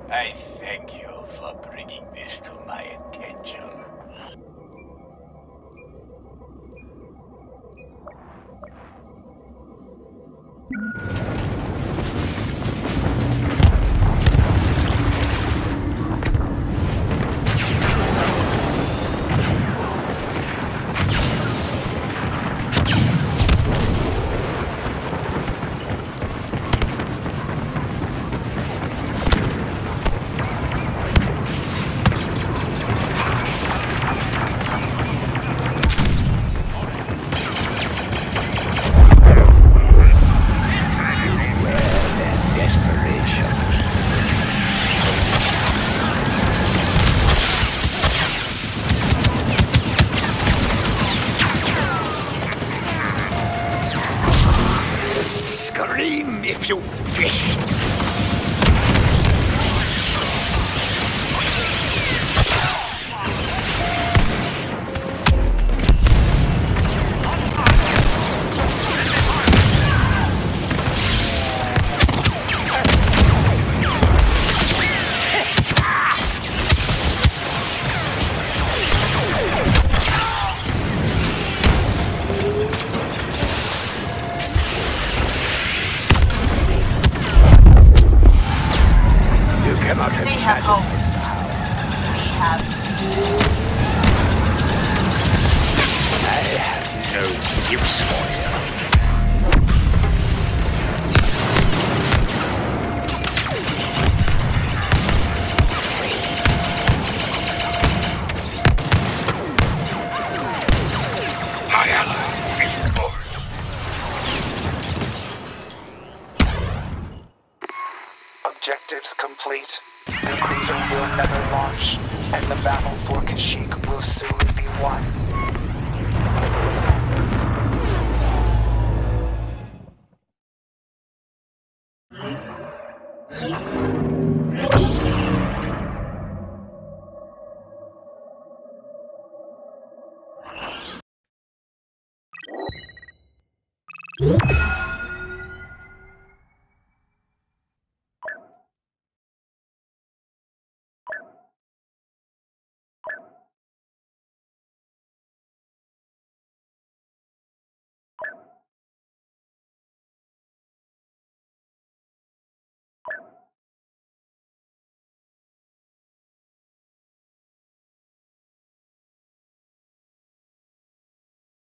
I thank you for bringing this to my attention. Scream if you wish. We have hope. We have... I have no use for you. My ally is born. Objectives complete. The cruiser will never launch, and the battle for Kashyyyk will soon be won. You